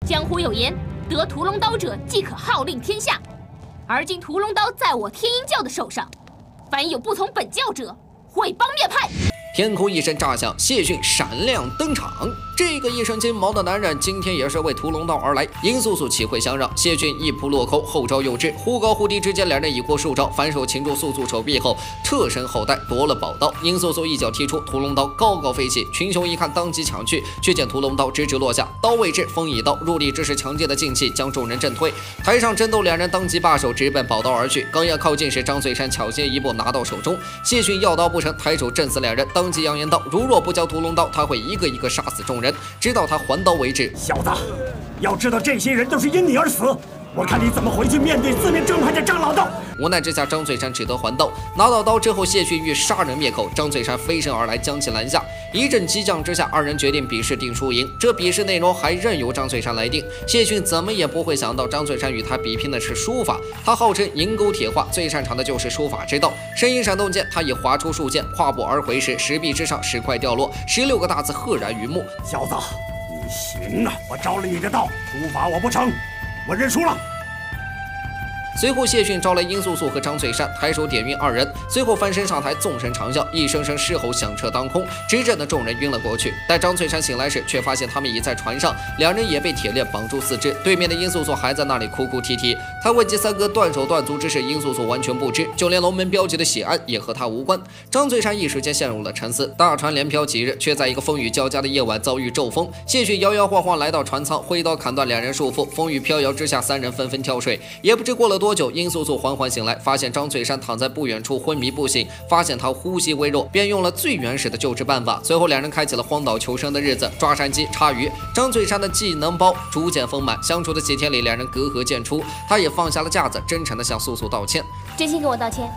江湖有言，得屠龙刀者即可号令天下。而今屠龙刀在我天鹰教的手上，凡有不从本教者，毁帮灭派。 天空一声炸响，谢逊闪亮登场。这个一身金毛的男人，今天也是为屠龙刀而来。殷素素岂会相让？谢逊一扑落空，后招又至，忽高忽低之间，两人已过数招，反手擒住素素手臂后，侧身后带夺了宝刀。殷素素一脚踢出，屠龙刀高高飞起。群雄一看，当即抢去，却见屠龙刀直直落下，刀未至，风已到，入地之时，强劲的劲气将众人震退。台上争斗两人当即罢手，直奔宝刀而去。刚要靠近时，张翠山抢先一步拿到手中。谢逊要刀不成，抬手震死两人，当即扬言道：“如若不交屠龙刀，他会一个一个杀死众人，直到他还刀为止。” 小子，要知道这些人都是因你而死，我看你怎么回去面对四面正派的张老道。 无奈之下，张翠山只得还刀。拿到刀之后，谢逊欲杀人灭口，张翠山飞身而来，将其拦下。一阵激将之下，二人决定比试定输赢。这比试内容还任由张翠山来定。谢逊怎么也不会想到，张翠山与他比拼的是书法。他号称银钩铁画，最擅长的就是书法之道。身影闪动间，他已划出数剑，跨步而回时，石壁之上石块掉落，16个大字赫然于目： 小子，你行啊！我招了你的道，书法我不成，我认输了。 随后，谢逊招来殷素素和张翠山，抬手点晕二人，随后翻身上台，纵声长啸，一声声狮吼响彻当空，直震得众人晕了过去。待张翠山醒来时，却发现他们已在船上，两人也被铁链绑住四肢。对面的殷素素还在那里哭哭啼啼。他问及三哥断手断足之事，殷素素完全不知，就连龙门标记的血案也和他无关。张翠山一时间陷入了沉思。大船连漂几日，却在一个风雨交加的夜晚遭遇骤风。谢逊摇摇晃晃来到船舱，挥刀砍断两人束缚。风雨飘摇之下，三人纷纷跳水。也不知过了多久，殷素素缓缓醒来，发现张翠山躺在不远处昏迷不醒，发现他呼吸微弱，便用了最原始的救治办法。随后两人开启了荒岛求生的日子，抓山鸡、叉鱼。张翠山的技能包逐渐丰满，相处的几天里，两人隔阂渐出。他也放下了架子，真诚地向素素道歉：“ 真心给我道歉，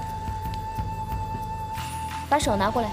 把手拿过来。”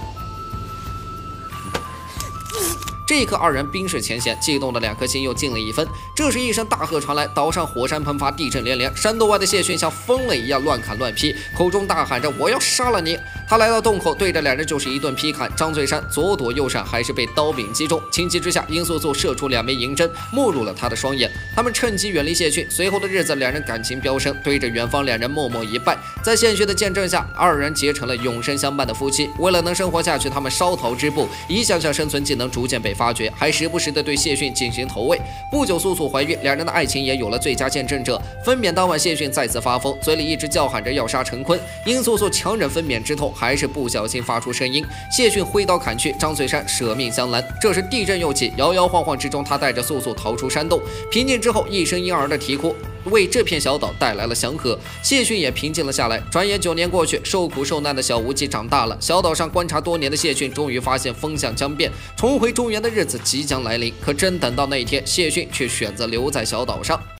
这一刻，二人冰释前嫌，悸动的两颗心又近了一分。这时，一声大喝传来，岛上火山喷发，地震连连。山洞外的谢逊像疯了一样乱砍乱劈，口中大喊着：“我要杀了你！”他来到洞口，对着两人就是一顿劈砍。张翠山左躲右闪，还是被刀柄击中。情急之下，殷素素射出2枚银针，没入了他的双眼。他们趁机远离谢逊。随后的日子，两人感情飙升，对着远方，两人默默一拜。在献血的见证下，二人结成了永生相伴的夫妻。为了能生活下去，他们烧陶织布，一项项生存技能逐渐被发掘，还时不时的对谢逊进行投喂。不久，素素怀孕，两人的爱情也有了最佳见证者。分娩当晚，谢逊再次发疯，嘴里一直叫喊着要杀陈坤。殷素素强忍分娩之痛，还是不小心发出声音。谢逊挥刀砍去，张翠山舍命相拦。这时地震又起，摇摇晃晃之中，他带着素素逃出山洞。平静之后，一声婴儿的啼哭为这片小岛带来了祥和。谢逊也平静了下来。转眼9年过去，受苦受难的小无忌长大了。小岛上观察多年的谢逊终于发现风向将变，重回中原的日子即将来临。可真等到那一天，谢逊却选择留在小岛上。